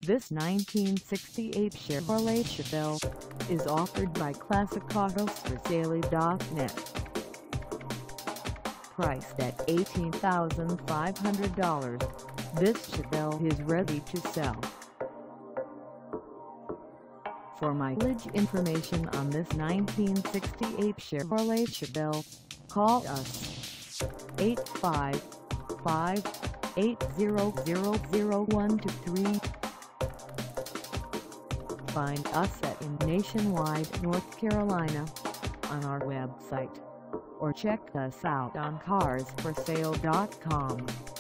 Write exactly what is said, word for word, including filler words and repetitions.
This nineteen sixty-eight Chevrolet Chevelle is offered by Classic Autos For Sale dot net. Priced at eighteen thousand five hundred dollars, this Chevelle is ready to sell. For mileage information on this nineteen sixty-eight Chevrolet Chevelle, call us eight five five, eight zero zero, zero one two three. Find us at in Nationwide, North Carolina on our website, or check us out on Cars For Sale dot com.